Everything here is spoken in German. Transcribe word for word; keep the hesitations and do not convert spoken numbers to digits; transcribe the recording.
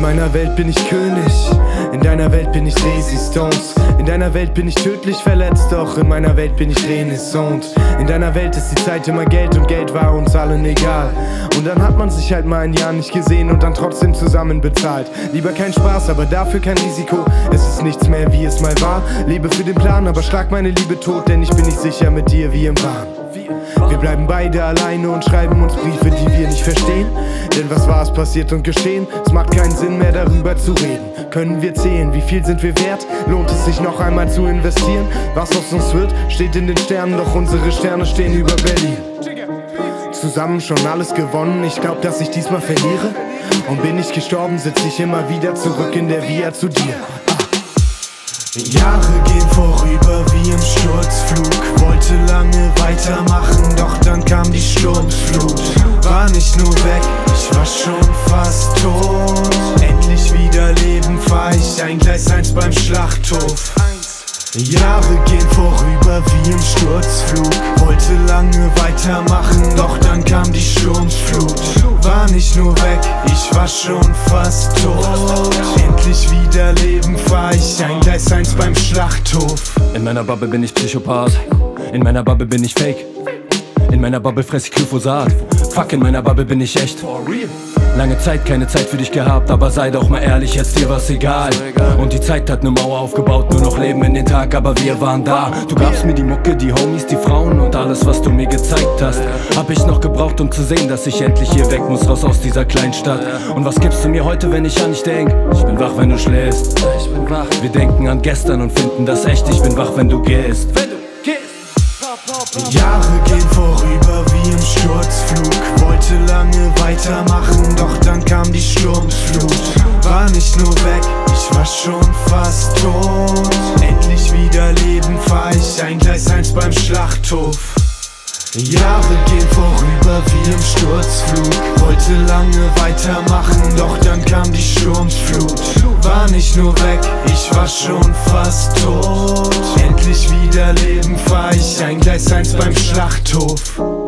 meiner Welt bin ich König, in deiner Welt bin ich Resistance. In deiner Welt bin ich tödlich verletzt, doch in meiner Welt bin ich Renaissance. In deiner Welt ist die Zeit immer Geld und Geld war uns allen egal. Und dann hat man sich halt mal ein Jahr nicht gesehen und dann trotzdem zusammen bezahlt. Lieber kein Spaß, aber dafür kein Risiko. Es ist nichts mehr, wie es mal war. Lebe für den Plan, aber schlag meine Liebe tot, denn ich bin nicht sicher mit dir wie im Wahn. Wir bleiben beide alleine und schreiben uns Briefe, die wir nicht verstehen. Denn was war, es passiert und geschehen. Es macht keinen Sinn mehr darüber zu reden. Können wir zählen, wie viel sind wir wert? Lohnt es sich noch einmal zu investieren? Was aus uns wird, steht in den Sternen, doch unsere Sterne stehen über Berlin. Zusammen schon alles gewonnen, ich glaub, dass ich diesmal verliere. Und bin ich gestorben, sitz ich immer wieder zurück in der Via zu dir. Jahre gehen vorüber wie im Sturzflug. Wollte lange weitermachen, doch dann kam die Sturmflut. War nicht nur weg, ich war schon fast tot. Endlich wieder leben, fahr ich ein Gleis eins beim Schlachthof. Jahre gehen vorüber wie im Sturzflug. Wollte lange weitermachen, doch dann kam die Sturmflut. War nicht nur weg, ich war schon fast tot. Endlich wieder leben, fahr ich ein Gleis eins beim Schlachthof. In meiner Bubble bin ich Psychopath, in meiner Bubble bin ich Fake. In meiner Bubble fress ich Glyphosat. Fuck, in meiner Bubble bin ich echt. Lange Zeit keine Zeit für dich gehabt, aber sei doch mal ehrlich, jetzt dir war's egal. Und die Zeit hat ne Mauer aufgebaut, nur noch Leben in den Tag, aber wir waren da. Du gabst mir die Mucke, die Homies, die Frauen und alles, was du mir gezeigt hast. Hab ich noch gebraucht, um zu sehen, dass ich endlich hier weg muss, raus aus dieser Kleinstadt. Und was gibst du mir heute, wenn ich an dich denk? Ich bin wach, wenn du schläfst. Ich bin wach. Wir denken an gestern und finden das echt. Ich bin wach, wenn du gehst. Wenn du gehst. Jahre gehen vorüber wie im Sturzflug. Wollte lange weitermachen, doch dann kam die Sturmflut. War nicht nur weg, ich war schon fast tot. Endlich wieder leben, fahr ich ein Gleis eins beim Schlachthof. Jahre gehen vorüber wie im Sturzflug. Wollte lange weitermachen, doch dann kam die Sturmflut. War nicht nur weg, ich war schon fast tot. Endlich wieder leben, fahr ich ein Gleis eins beim Schlachthof.